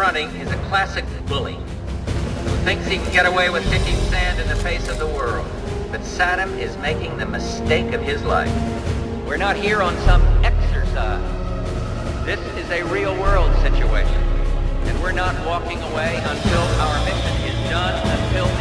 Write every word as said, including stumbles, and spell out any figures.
confronting is a classic bully who thinks he can get away with kicking sand in the face of the world. But Saddam is making the mistake of his life. We're not here on some exercise. This is a real-world situation, and we're not walking away until our mission is done, until